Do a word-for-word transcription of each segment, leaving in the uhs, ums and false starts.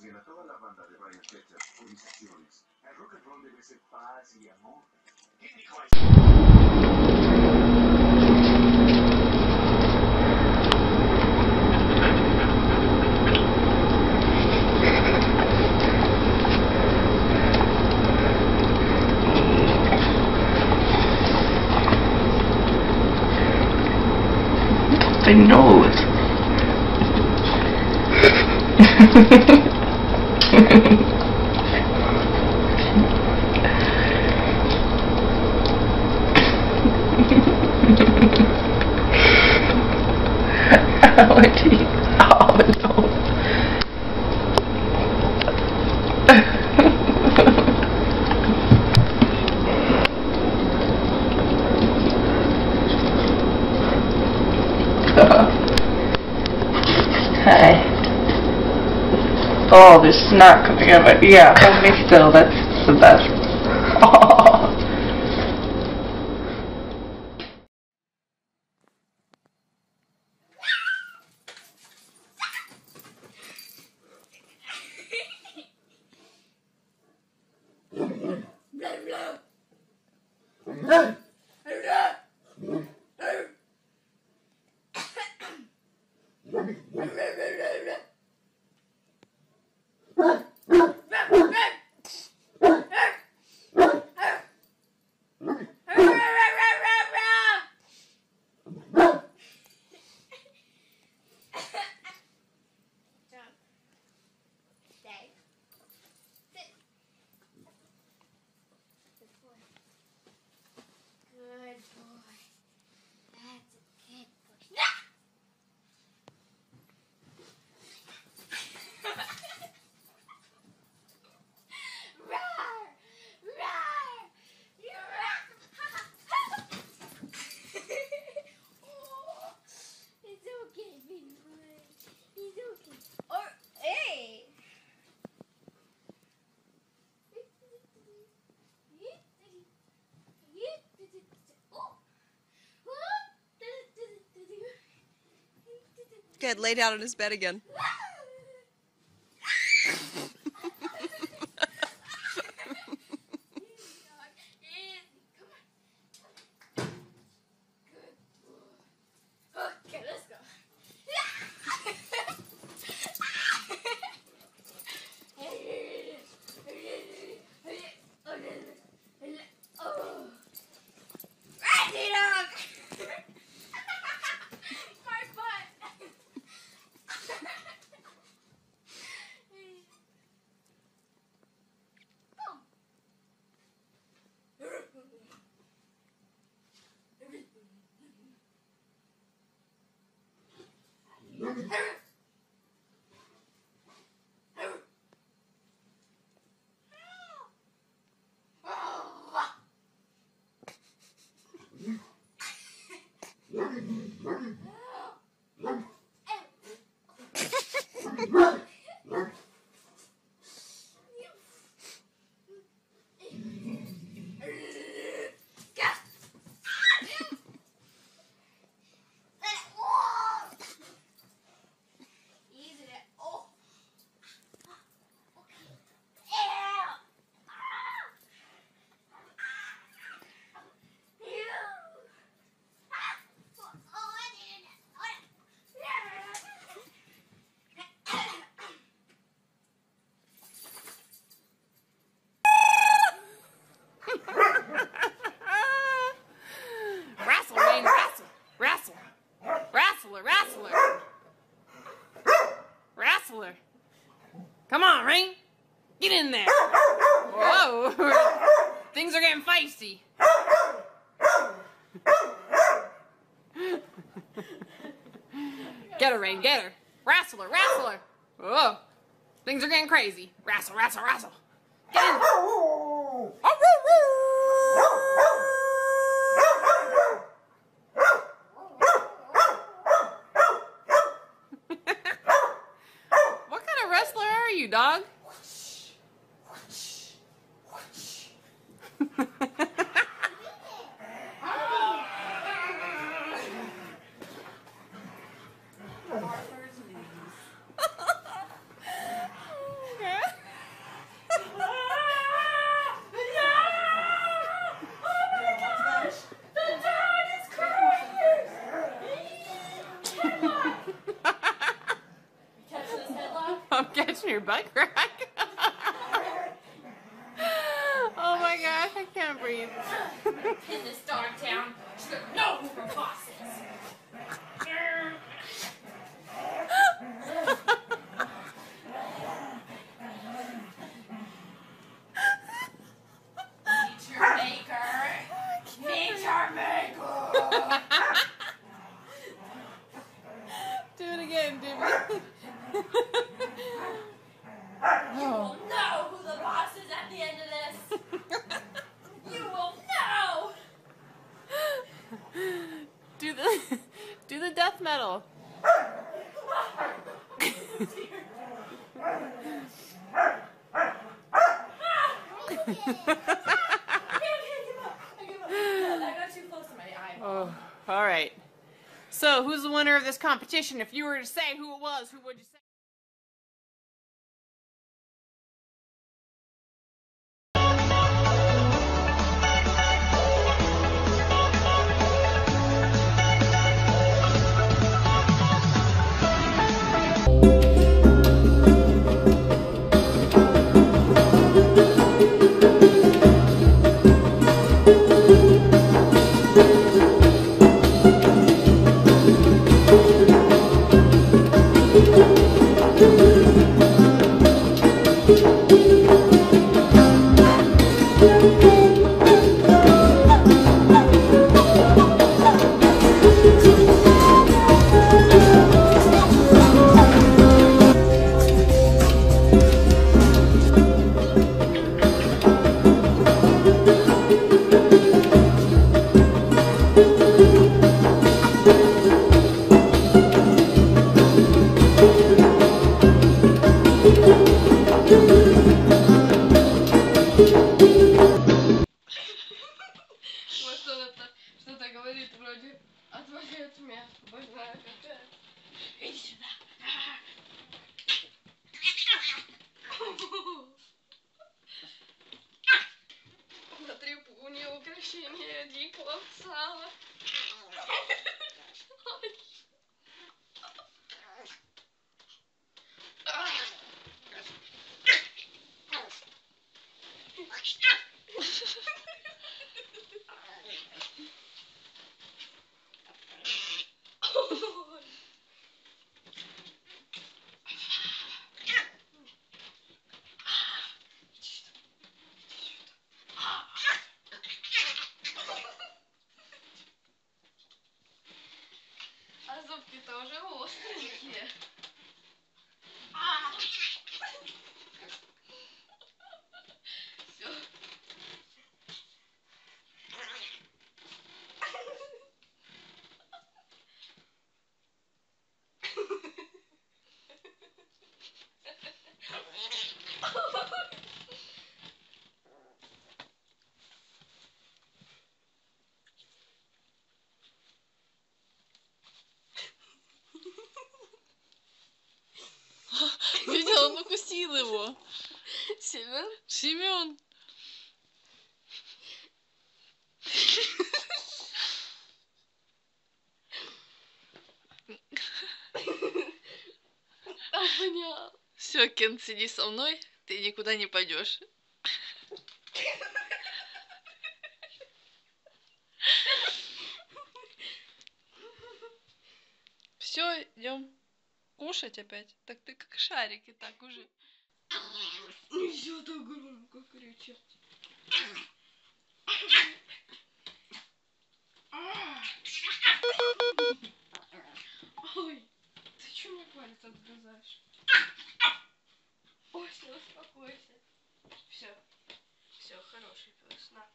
confusión a toda la banda de Brian Setzer por mis acciones. El rock and roll debe ser paz y amor. ¿Quién dijo eso? I know it. Allergy. Oh no. Hi. Oh, there's snot coming out of it. Yeah, hold me still. That's the best. Oh. Good, lay down in his bed again. Wrestler. Come on, Ring. Get in there. Whoa. Things are getting feisty. Get her, Ring. Get her. Wrestler. Wrestler. Whoa. Things are getting crazy. Wrestle, wrestle, wrestle. Get in there. What kind of wrestler are you, dog? your butt crack. Oh my gosh, I can't breathe. In this dog town, she's gonna know who her boss is. Nature maker. Nature maker. Do it again, Jimmy. You will know who the boss is at the end of this. You will know. Do the do the death metal. I got too close to my eye. Oh, all right. So, who's the winner of this competition? If you were to say who it was, who would you say? Иди сюда. На трибуне украшение дикого сала. А зубки-то уже остренькие. Все. Видел, он укусил его. Семен? Семен. Обнял. Все, Кен, сиди со мной, ты никуда не пойдешь. Все, идем кушать опять. Так ты как шарики, так уже. Нельзя так громко кричать. Ой, ты чё мне палец отгрызаешь? Ой, все, успокойся. Все, все, хороший пес, на.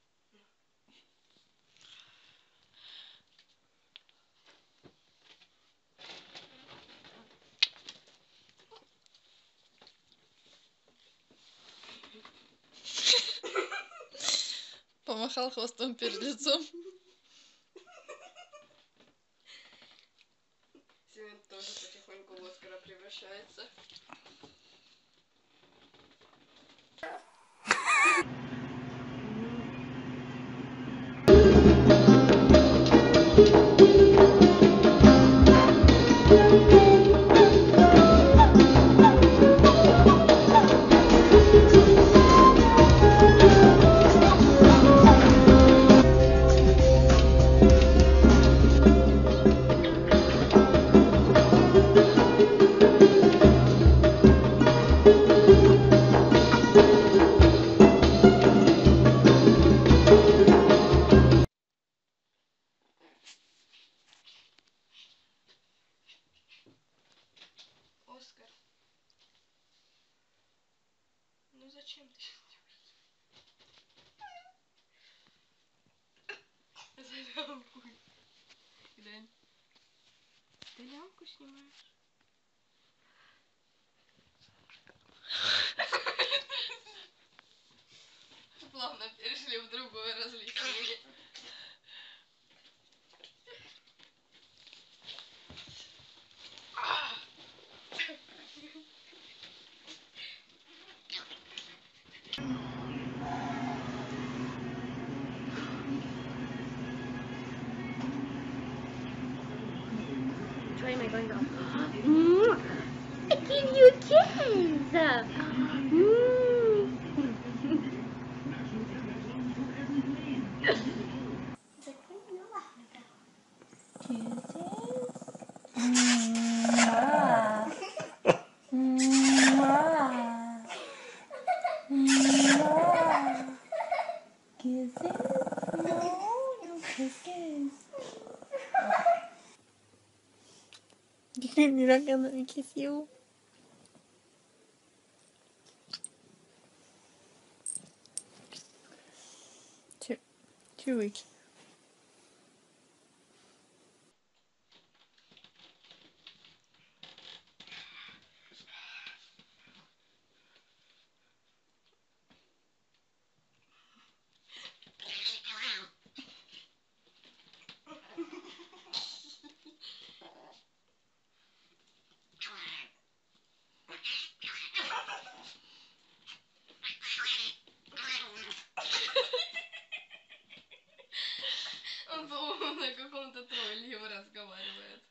Помахал хвостом перед лицом. Семен тоже потихоньку в Оскара превращается. Зачем ты сейчас делаешь? За лямку. Глянь. Ты лямку снимаешь? Плавно перешли в другое развлечение. Why am I going to? Mm, I give you a kiss. Mm. You're not gonna let me kiss you? Two, two weeks. Он, по-моему, на каком-то тролле разговаривает.